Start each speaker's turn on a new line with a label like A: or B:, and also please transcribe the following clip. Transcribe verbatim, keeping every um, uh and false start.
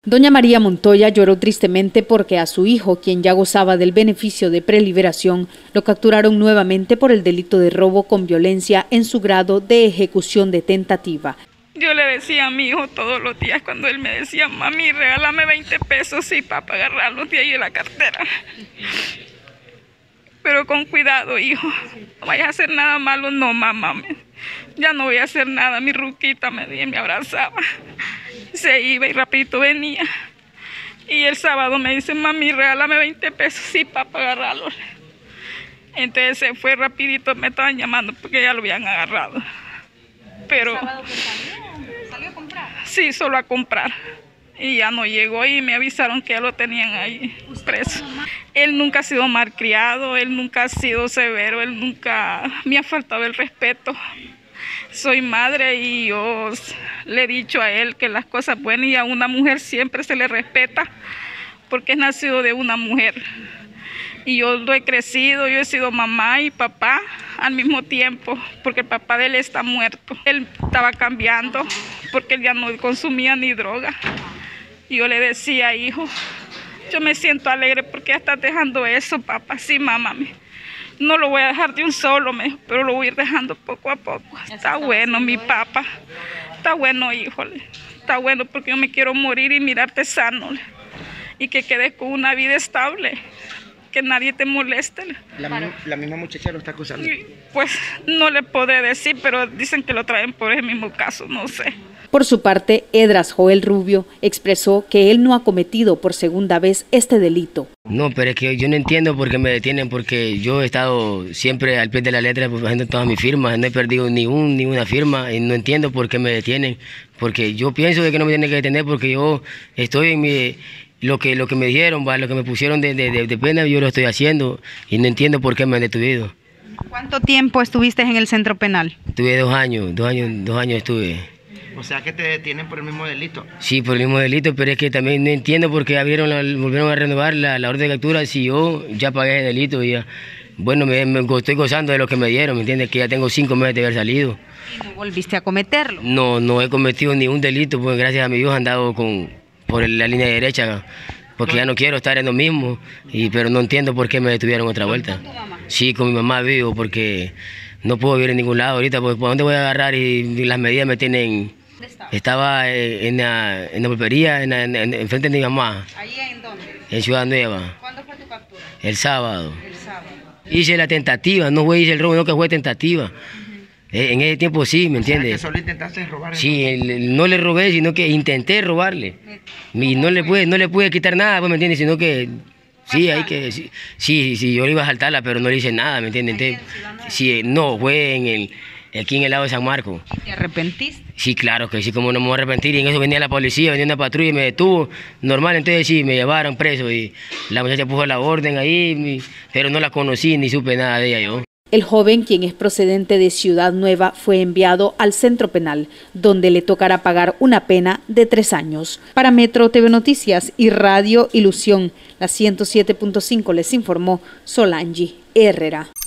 A: Doña María Montoya lloró tristemente porque a su hijo, quien ya gozaba del beneficio de preliberación, lo capturaron nuevamente por el delito de robo con violencia en su grado de ejecución de tentativa.
B: Yo le decía a mi hijo todos los días cuando él me decía, mami, regálame veinte pesos sí, para agarrarlos de ahí de la cartera. Pero con cuidado, hijo, no vayas a hacer nada malo, no, mamá. Ya no voy a hacer nada, mi ruquita me, me abrazaba. Se iba y rapidito venía. Y el sábado me dice, mami, regálame veinte pesos, sí, para agarrarlos. Entonces se fue rapidito, me estaban llamando porque ya lo habían agarrado. Pero ¿el sábado que salió? ¿Salió a comprar? Sí, solo a comprar. Y ya no llegó y me avisaron que ya lo tenían ahí preso. Él nunca ha sido malcriado, él nunca ha sido severo, él nunca me ha faltado el respeto. Soy madre y yo le he dicho a él que las cosas buenas y a una mujer siempre se le respeta porque es nacido de una mujer. Y yo lo he crecido, yo he sido mamá y papá al mismo tiempo, porque el papá de él está muerto. Él estaba cambiando porque él ya no consumía ni droga. Y yo le decía, hijo, yo me siento alegre porque ya estás dejando eso, papá. Sí, mamá, no lo voy a dejar de un solo, pero lo voy a ir dejando poco a poco. Está bueno, mi papá. Está bueno, híjole. Está bueno porque yo me quiero morir y mirarte sano. Y que quedes con una vida estable. Que nadie te moleste.
C: La, la misma muchacha lo está acusando.
B: Pues no le podré decir, pero dicen que lo traen por el mismo caso, no sé.
A: Por su parte, Edras Joel Rubio expresó que él no ha cometido por segunda vez este delito.
D: No, pero es que yo no entiendo por qué me detienen, porque yo he estado siempre al pie de la letra haciendo todas mis firmas, no he perdido ni, un, ni una firma y no entiendo por qué me detienen, porque yo pienso de que no me tienen que detener porque yo estoy en mi... Lo que, lo que me dijeron, ¿va? Lo que me pusieron de, de, de pena, yo lo estoy haciendo y no entiendo por qué me han detenido.
E: ¿Cuánto tiempo estuviste en el centro penal?
D: Estuve dos años, dos años, dos años estuve.
C: O sea que te detienen por el mismo delito.
D: Sí, por el mismo delito, pero es que también no entiendo por qué abrieron la, volvieron a renovar la, la orden de captura si yo ya pagué el delito y ya. Bueno, me, me estoy gozando de lo que me dieron, ¿me entiendes? Que ya tengo cinco meses de haber salido.
E: ¿Y no volviste a cometerlo?
D: No, no he cometido ningún delito, porque gracias a mi Dios he andado con... por la línea derecha, porque ya no quiero estar en lo mismo, y, pero no entiendo por qué me detuvieron otra vuelta.
E: ¿Con tu mamá?
D: Sí, con mi mamá vivo, porque no puedo vivir en ningún lado ahorita, porque ¿por dónde voy a agarrar? Y, y las medidas me tienen... Estaba en la, en la pulpería, en, en, en, en frente de mi mamá.
E: ¿Ahí en dónde?
D: En Ciudad Nueva.
E: ¿Cuándo fue tu captura?
D: El sábado.
E: El sábado.
D: Hice la tentativa, no fue hice el robo, no que fue tentativa. En ese tiempo sí, ¿me entiendes?
C: O sea, que solo intentaste robar.
D: Sí, el, no le robé, sino que intenté robarle. Y no le pude, no le pude quitar nada, pues, ¿me entiendes? Sino que sí, hay que sí, sí, sí, yo le iba a saltarla, pero no le hice nada, ¿me entiendes? Entonces, sí, no, fue en el aquí en el lado de San Marcos.
E: ¿Te arrepentiste?
D: Sí, claro que sí, como no me voy a arrepentir. Y en eso venía la policía, venía una patrulla y me detuvo. Normal, entonces sí, me llevaron preso y la muchacha puso la orden ahí, pero no la conocí ni supe nada de ella yo.
A: El joven, quien es procedente de Ciudad Nueva, fue enviado al centro penal, donde le tocará pagar una pena de tres años. Para Metro T V Noticias y Radio Ilusión, la ciento siete punto cinco les informó Solange Herrera.